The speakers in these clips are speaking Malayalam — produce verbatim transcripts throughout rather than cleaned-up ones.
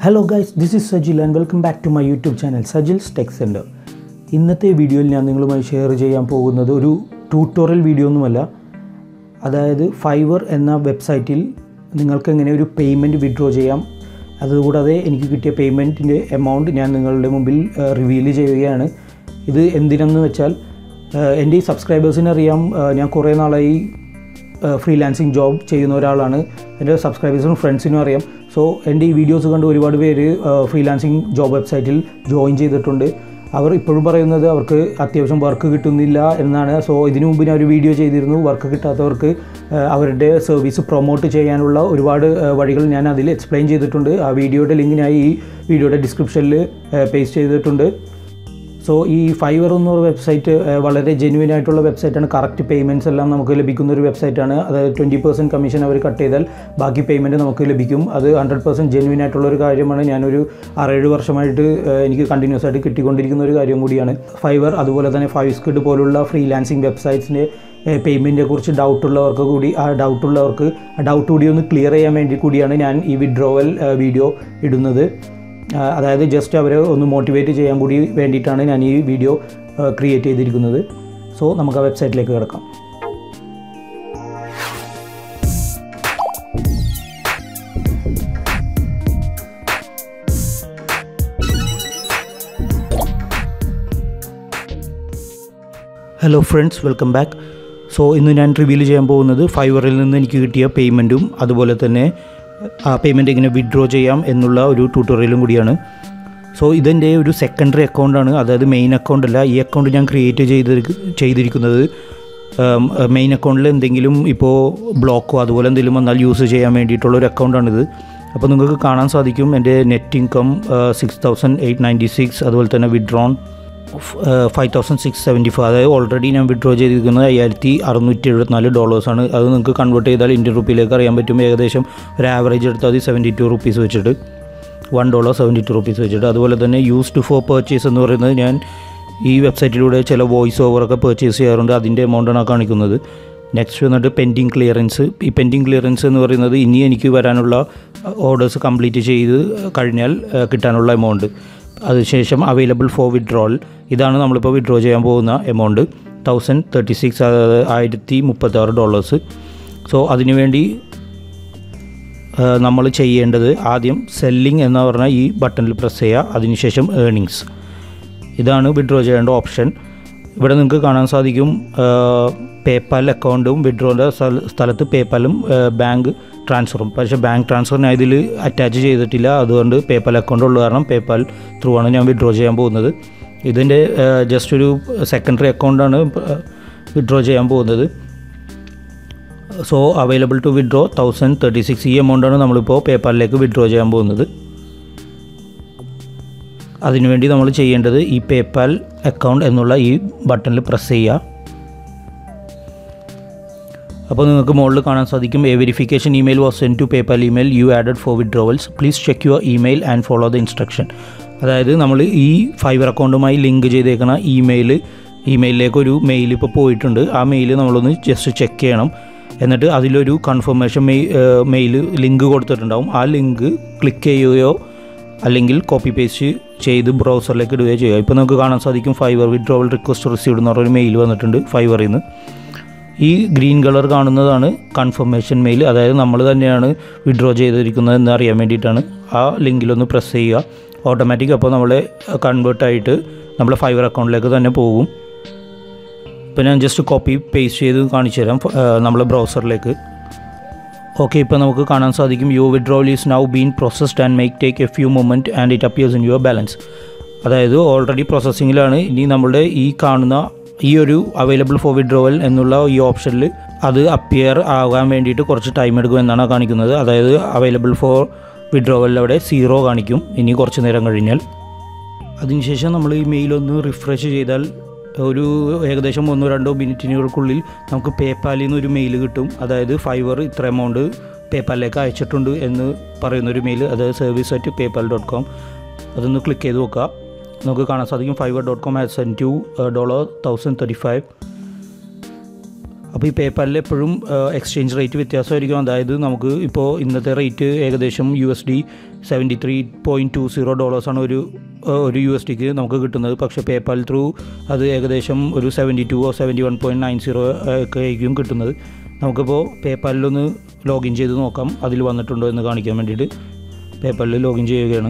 Hello guys, this is Sajil and welcome back to my YouTube channel Sajil's Tech Center. ഇന്നത്തെ വീഡിയോയിൽ ഞാൻ നിങ്ങളുമായി ഷെയർ ചെയ്യാൻ പോകുന്നത് ഒരു ട്യൂട്ടോറിയൽ വീഡിയോ ഒന്നുമല്ല. അതായത് ഫൈവർ എന്ന വെബ്സൈറ്റിൽ നിങ്ങൾക്ക് എങ്ങനെ ഒരു പേയ്മെൻറ്റ് വിഡ്രോ ചെയ്യാം, അതുകൂടാതെ എനിക്ക് കിട്ടിയ പേയ്മെൻറ്റിൻ്റെ എമൗണ്ട് ഞാൻ നിങ്ങളുടെ മുമ്പിൽ റിവീൽ ചെയ്യുകയാണ്. ഇത് എന്തിനെന്ന് വെച്ചാൽ എൻ്റെ ഈ സബ്സ്ക്രൈബേഴ്സിനെ അറിയാം, ഞാൻ കുറേ നാളായി ഫ്രീലാൻസിങ് ജോബ് ചെയ്യുന്ന ഒരാളാണ്. എൻ്റെ സബ്സ്ക്രൈബേഴ്സിനും ഫ്രണ്ട്സിനും അറിയാം. സോ എൻ്റെ ഈ വീഡിയോസ് കണ്ട് ഒരുപാട് പേര് ഫ്രീലാൻസിങ് ജോബ് വെബ്സൈറ്റിൽ ജോയിൻ ചെയ്തിട്ടുണ്ട്. അവർ ഇപ്പോഴും പറയുന്നത് അവർക്ക് അത്യാവശ്യം വർക്ക് കിട്ടുന്നില്ല എന്നാണ്. സോ ഇതിനു മുമ്പ് ഞാൻ ഒരു വീഡിയോ ചെയ്തിരുന്നു, വർക്ക് കിട്ടാത്തവർക്ക് അവരുടെ സർവീസ് പ്രൊമോട്ട് ചെയ്യാനുള്ള ഒരുപാട് വഴികൾ ഞാൻ അതിൽ എക്സ്പ്ലെയിൻ ചെയ്തിട്ടുണ്ട്. ആ വീഡിയോയുടെ ലിങ്ക് ഞാൻ ഈ വീഡിയോയുടെ ഡിസ്ക്രിപ്ഷനിൽ പേസ്റ്റ് ചെയ്തിട്ടുണ്ട്. സോ ഈ ഫൈവർ എന്നൊരു വെബ്സൈറ്റ് വളരെ ജെന്യുവൻ ആയിട്ടുള്ള വെബ്സൈറ്റാണ്. കറക്റ്റ് പേയ്മെൻറ്റ്സ് എല്ലാം നമുക്ക് ലഭിക്കുന്ന ഒരു വെബ്സൈറ്റാണ്. അതായത് ട്വൻറ്റി പെർസെൻറ്റ് കമ്മീഷൻ അവർ കട്ട് ചെയ്താൽ ബാക്കി പേയ്മെൻറ്റ് നമുക്ക് ലഭിക്കും. അത് ഹൺഡ്രഡ് പെർസെൻറ്റ് ജെന്യുവൻ ആയിട്ടുള്ള ഒരു കാര്യമാണ്. ഞാനൊരു ആറേഴ് വർഷമായിട്ട് എനിക്ക് കണ്ടിന്യൂസ് ആയിട്ട് കിട്ടിക്കൊണ്ടിരിക്കുന്ന ഒരു കാര്യം കൂടിയാണ് ഫൈവർ. അതുപോലെ തന്നെ ഫൈവ് സ്കിഡ് പോലുള്ള ഫ്രീലാൻസിങ് വെബ്സൈറ്റ്സിൻ്റെ പേയ്മെൻറ്റിനെ കുറിച്ച് ഡൗട്ടുള്ളവർക്ക് കൂടി ആ ഡൗട്ടുള്ളവർക്ക് ആ ഡൗട്ട് കൂടി ഒന്ന് ക്ലിയർ ചെയ്യാൻ വേണ്ടി കൂടിയാണ് ഞാൻ ഈ വിഡ്രോവൽ വീഡിയോ ഇടുന്നത്. അതായത് ജസ്റ്റ് അവരെ ഒന്ന് മോട്ടിവേറ്റ് ചെയ്യാൻ കൂടി വേണ്ടിയിട്ടാണ് ഞാൻ ഈ വീഡിയോ ക്രിയേറ്റ് ചെയ്തിരിക്കുന്നത്. സോ നമുക്ക് ആ വെബ്സൈറ്റിലേക്ക് കിടക്കാം. Hello friends, welcome back. So ഇന്ന് ഞാൻ റിവീൽ ചെയ്യാൻ പോകുന്നത് ഫൈവറിൽ നിന്ന് എനിക്ക് കിട്ടിയ പേയ്മെൻറ്റും അതുപോലെ തന്നെ ആ പേയ്മെൻറ്റ് എങ്ങനെ വിഡ്രോ ചെയ്യാം എന്നുള്ള ഒരു ട്യൂട്ടോറിയലും കൂടിയാണ്. സോ ഇതെൻ്റെ ഒരു സെക്കൻഡറി അക്കൗണ്ടാണ്, അതായത് മെയിൻ അക്കൗണ്ട് അല്ല. ഈ അക്കൗണ്ട് ഞാൻ ക്രിയേറ്റ് ചെയ്ത് ചെയ്തിരിക്കുന്നത് മെയിൻ അക്കൗണ്ടിൽ എന്തെങ്കിലും ഇപ്പോൾ ബ്ലോക്കോ അതുപോലെ എന്തെങ്കിലും വന്നാൽ യൂസ് ചെയ്യാൻ വേണ്ടിയിട്ടുള്ള ഒരു അക്കൗണ്ടാണിത്. അപ്പോൾ നിങ്ങൾക്ക് കാണാൻ സാധിക്കും എൻ്റെ net income six thousand eight ninety six അതുപോലെ തന്നെ withdrawn five thousand six seventy five അതായത് ഓൾറെഡി ഞാൻ വിഡ്രോ ചെയ്തിരിക്കുന്നത് അയ്യായിരത്തി അറുന്നൂറ്റി എഴുപത്തിനാല് ഡോളേഴ്സാണ്. അത് നിങ്ങൾക്ക് കൺവേർട്ട് ചെയ്താൽ ഇന്ത്യൻ റുപ്പിയിലേക്ക് അറിയാൻ പറ്റും. ഏകദേശം ഒരു ആവറേജ് എടുത്താൽ മതി സെവൻറ്റി ടു റുപ്പീസ് വെച്ചിട്ട്, one dollar seventy two rupees വെച്ചിട്ട്. അതുപോലെ തന്നെ യൂസ്ഡ് ഫോർ പർച്ചേസ് എന്ന് പറയുന്നത് ഞാൻ ഈ വെബ്സൈറ്റിലൂടെ ചില വോയിസ് ഓവറൊക്കെ പർച്ചേസ് ചെയ്യാറുണ്ട്, അതിൻ്റെ എമൗണ്ടാണ് കാണിക്കുന്നത്. നെക്സ്റ്റ് വന്നിട്ട് പെൻഡിങ് ക്ലിയറൻസ്. ഈ പെൻഡിങ് ക്ലിയറൻസ് എന്ന് പറയുന്നത് ഇനി എനിക്ക് വരാനുള്ള ഓർഡേഴ്സ് കംപ്ലീറ്റ് ചെയ്ത് കഴിഞ്ഞാൽ കിട്ടാനുള്ള എമൗണ്ട്. അതിനുശേഷം അവൈലബിൾ ഫോർ വിഡ്രോവൽ, ഇതാണ് നമ്മളിപ്പോൾ വിഡ്രോ ചെയ്യാൻ പോകുന്ന എമൗണ്ട്, തൗസൻഡ് തേർട്ടി സിക്സ് അതായത് ആയിരത്തി മുപ്പത്താറ് ഡോളേഴ്സ്. സോ അതിനുവേണ്ടി നമ്മൾ ചെയ്യേണ്ടത് ആദ്യം സെല്ലിംഗ് എന്ന് പറഞ്ഞാൽ ഈ ബട്ടണിൽ പ്രസ് ചെയ്യുക. അതിനുശേഷം ഏർണിങ്സ്, ഇതാണ് വിഡ്രോ ചെയ്യേണ്ട ഓപ്ഷൻ. ഇവിടെ നിങ്ങൾക്ക് കാണാൻ സാധിക്കും പേപ്പാൽ അക്കൗണ്ടും വിഡ്രോൻ്റെ സ്ഥലത്ത് പേപ്പാലും ബാങ്ക് ട്രാൻസ്ഫറും. പക്ഷേ ബാങ്ക് ട്രാൻസ്ഫർ ഞാൻ ഇതിൽ അറ്റാച്ച് ചെയ്തിട്ടില്ല, അതുകൊണ്ട് പേപ്പാൽ അക്കൗണ്ട് ഉള്ള കാരണം പേപ്പാൽ ത്രൂ ആണ് ഞാൻ വിഡ്രോ ചെയ്യാൻ പോകുന്നത്. ഇതിൻ്റെ ജസ്റ്റ് ഒരു സെക്കൻഡറി അക്കൗണ്ടാണ് വിഡ്രോ ചെയ്യാൻ പോകുന്നത്. So available to withdraw thousand thirty six ഈ എമൗണ്ടാണ് നമ്മളിപ്പോൾ പേപ്പാലിലേക്ക് വിഡ്രോ ചെയ്യാൻ പോകുന്നത്. അതിനുവേണ്ടി നമ്മൾ ചെയ്യേണ്ടത് ഈ പേപ്പാൽ അക്കൗണ്ട് എന്നുള്ള ഈ ബട്ടണിൽ പ്രസ് ചെയ്യുക. അപ്പോൾ നിങ്ങൾക്ക് മുകളിൽ കാണാൻ സാധിക്കും a verification email was send to PayPal email you added for withdrawals, please check your email and follow the instruction. അതായത് നമ്മൾ ഈ ഫൈവർ അക്കൗണ്ടുമായി ലിങ്ക് ചെയ്തേക്കണ ഇമെയിൽ ഇമെയിലിലേക്ക് ഒരു മെയിൽ ഇപ്പോൾ പോയിട്ടുണ്ട്. ആ മെയിൽ നമ്മളൊന്ന് ജസ്റ്റ് ചെക്ക് ചെയ്യണം. എന്നിട്ട് അതിലൊരു കൺഫർമേഷൻ മെയ് മെയിൽ ലിങ്ക് കൊടുത്തിട്ടുണ്ടാവും. ആ ലിങ്ക് ക്ലിക്ക് ചെയ്യുകയോ അല്ലെങ്കിൽ കോപ്പി പേസ്റ്റ് ചെയ്ത് ബ്രൗസറിലേക്ക് ഇടുകയോ ചെയ്യുക. ഇപ്പോൾ നമുക്ക് കാണാൻ സാധിക്കും ഫൈവർ വിഡ്രോവൽ റിക്വസ്റ്റ് റിസീവ്ഡ് എന്ന് പറഞ്ഞൊരു മെയിൽ വന്നിട്ടുണ്ട് ഫൈവറിൽ നിന്ന്. ഈ ഗ്രീൻ കളർ കാണുന്നതാണ് കൺഫർമേഷൻ മെയിൽ, അതായത് നമ്മൾ തന്നെയാണ് വിഡ്രോ ചെയ്തിരിക്കുന്നത് എന്ന് അറിയാൻ വേണ്ടിയിട്ടാണ്. ആ ലിങ്കിലൊന്ന് പ്രസ് ചെയ്യുക, ഓട്ടോമാറ്റിക് അപ്പോൾ നമ്മളെ കൺവേർട്ടായിട്ട് നമ്മളെ ഫൈവർ അക്കൗണ്ടിലേക്ക് തന്നെ പോകും. ഇപ്പോൾ ഞാൻ ജസ്റ്റ് കോപ്പി പേസ്റ്റ് ചെയ്ത് കാണിച്ചു തരാം നമ്മളെ ബ്രൗസറിലേക്ക്. ഓക്കെ, ഇപ്പോൾ നമുക്ക് കാണാൻ സാധിക്കും your withdrawal is now been processed and make take a few moment and it appears in your balance. അതായത് ഓൾറെഡി പ്രോസസ്സിങ്ങിലാണ്. ഇനി നമ്മുടെ ഈ കാണുന്ന ഈ ഒരു അവൈലബിൾ ഫോർ വിഡ്രോവൽ എന്നുള്ള ഈ ഓപ്ഷനിൽ അത് അപ്പിയർ ആകാൻ വേണ്ടിയിട്ട് കുറച്ച് ടൈം എടുക്കും എന്നാണ് കാണിക്കുന്നത്. അതായത് അവൈലബിൾ ഫോർ വിഡ്രോവൽ അവിടെ സീറോ കാണിക്കും ഇനി കുറച്ച് നേരം കഴിഞ്ഞാൽ. അതിനുശേഷം നമ്മൾ ഈ മെയിലൊന്ന് റിഫ്രഷ് ചെയ്താൽ ഒരു ഏകദേശം ഒന്നോ രണ്ടോ മിനിറ്റിനുകൾക്കുള്ളിൽ നമുക്ക് പേപ്പാലിൽ നിന്ന് ഒരു മെയിൽ കിട്ടും. അതായത് ഫൈവർ ഇത്ര എമൗണ്ട് പേപ്പാലിലേക്ക് അയച്ചിട്ടുണ്ട് എന്ന് പറയുന്നൊരു മെയിൽ, അതായത് service at PayPal dot com. അതൊന്ന് ക്ലിക്ക് ചെയ്ത് നോക്കുക. നമുക്ക് കാണാൻ സാധിക്കും Fiverr dot com has send to dollar thousand thirty five അപ്പോൾ ഈ പേപ്പാലിൽ എപ്പോഴും എക്സ്ചേഞ്ച് റേറ്റ് വ്യത്യാസമായിരിക്കും. അതായത് നമുക്ക് ഇപ്പോൾ ഇന്നത്തെ റേറ്റ് ഏകദേശം U S D seventy three point two zero ഡോളേഴ്സാണ് ഒരു ഒരു യു എസ് ഡിക്ക് നമുക്ക് കിട്ടുന്നത്. പക്ഷേ പേപ്പാൽ ത്രൂ അത് ഏകദേശം ഒരു seventy two oh seventy one point nine zero ഒക്കെ ആയിരിക്കും കിട്ടുന്നത്. നമുക്കിപ്പോൾ പേപ്പാലിലൊന്ന് ലോഗിൻ ചെയ്ത് നോക്കാം, അതിൽ വന്നിട്ടുണ്ടോ എന്ന് കാണിക്കാൻ വേണ്ടിയിട്ട് പേപ്പാലിൽ ലോഗിൻ ചെയ്യുകയാണ്.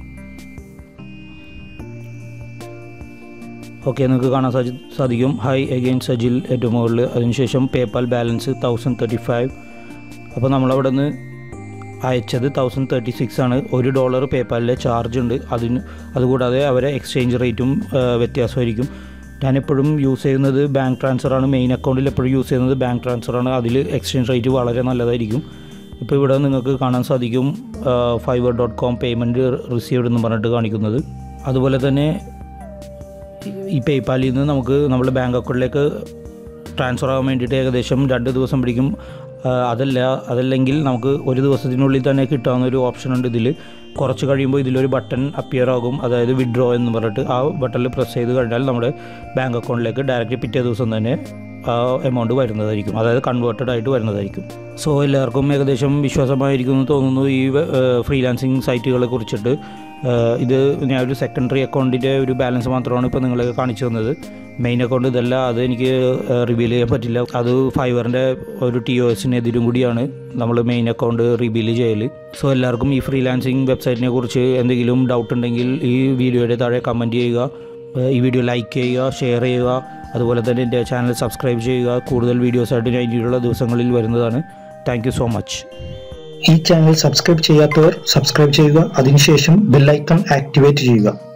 ഓക്കെ, നിങ്ങൾക്ക് കാണാൻ സാധി സാധിക്കും ഹൈ അഗെയിൻ സജിൽ ഏറ്റവും മുകളിൽ, അതിനുശേഷം PayPal balance thousand thirty five. അപ്പോൾ നമ്മളവിടെ നിന്ന് അയച്ചത് തൗസൻഡ് തേർട്ടി സിക്സ് ആണ്. ഒരു ഡോളർ പേപ്പാലിലെ ചാർജ് ഉണ്ട്. അതിന് അതുകൂടാതെ അവരെ എക്സ്ചേഞ്ച് റേറ്റും വ്യത്യാസമായിരിക്കും. ഞാനെപ്പോഴും യൂസ് ചെയ്യുന്നത് ബാങ്ക് ട്രാൻസ്ഫറാണ്. മെയിൻ അക്കൗണ്ടിൽ എപ്പോഴും യൂസ് ചെയ്യുന്നത് ബാങ്ക് ട്രാൻസ്ഫറാണ്. അതിൽ എക്സ്ചേഞ്ച് റേറ്റ് വളരെ നല്ലതായിരിക്കും. ഇപ്പോൾ ഇവിടെ നിങ്ങൾക്ക് കാണാൻ സാധിക്കും Fiverr dot com payment received എന്ന് പറഞ്ഞിട്ട് കാണിക്കുന്നത്. അതുപോലെ തന്നെ ഈ പേപ്പാലിൽ നിന്ന് നമുക്ക് നമ്മുടെ ബാങ്ക് അക്കൗണ്ടിലേക്ക് ട്രാൻസ്ഫർ ആകാൻ വേണ്ടിയിട്ട് ഏകദേശം രണ്ട് ദിവസം പിടിക്കും. അതല്ല അതല്ലെങ്കിൽ നമുക്ക് ഒരു ദിവസത്തിനുള്ളിൽ തന്നെ കിട്ടാവുന്ന ഒരു ഓപ്ഷൻ ഉണ്ട് ഇതിൽ. കുറച്ച് കഴിയുമ്പോൾ ഇതിലൊരു ബട്ടൺ അപ്പിയർ ആകും, അതായത് വിഡ്രോ എന്ന് പറഞ്ഞിട്ട്. ആ ബട്ടണിൽ പ്രസ് ചെയ്ത് കഴിഞ്ഞാൽ നമ്മുടെ ബാങ്ക് അക്കൗണ്ടിലേക്ക് ഡയറക്റ്റ് പിറ്റേ ദിവസം തന്നെ ആ എമൗണ്ട് വരുന്നതായിരിക്കും, അതായത് കൺവേർട്ടഡ് ആയിട്ട് വരുന്നതായിരിക്കും. സോ എല്ലാവർക്കും ഏകദേശം വിശ്വാസമായിരിക്കും എന്ന് തോന്നുന്നു ഈ ഫ്രീലാൻസിങ് സൈറ്റുകളെ കുറിച്ചിട്ട്. ഇത് ഞാൻ ഒരു സെക്കൻഡറി അക്കൗണ്ടിൻ്റെ ഒരു ബാലൻസ് മാത്രമാണ് ഇപ്പോൾ നിങ്ങളെ കാണിച്ചു തന്നത്. മെയിൻ അക്കൗണ്ട് ഇതല്ല, അത് എനിക്ക് റിവീൽ ചെയ്യാൻ പറ്റില്ല. അത് ഫൈവറിൻ്റെ ഒരു ടി ഒ എസിനെതിരും കൂടിയാണ് നമ്മൾ മെയിൻ അക്കൗണ്ട് റിവീൽ ചെയ്യൽ. സോ എല്ലാവർക്കും ഈ ഫ്രീലാൻസിങ് വെബ്സൈറ്റിനെ കുറിച്ച് എന്തെങ്കിലും ഡൗട്ട് ഉണ്ടെങ്കിൽ ഈ വീഡിയോയുടെ താഴെ കമൻറ്റ് ചെയ്യുക, ഈ വീഡിയോ ലൈക്ക് ചെയ്യുക, ഷെയർ ചെയ്യുക. അതുപോലെ തന്നെ എൻ്റെ ചാനൽ സബ്സ്ക്രൈബ് ചെയ്യുക. കൂടുതൽ വീഡിയോസായിട്ട് ഞാൻ ഇനിയുള്ള ദിവസങ്ങളിൽ വരുന്നതാണ്. Thank you so much. ഈ ചാനൽ സബ്സ്ക്രൈബ് ചെയ്യാത്തവർ സബ്സ്ക്രൈബ് ചെയ്യുക, അതിനുശേഷം ബെൽ ഐക്കൺ ആക്ടിവേറ്റ് ചെയ്യുക.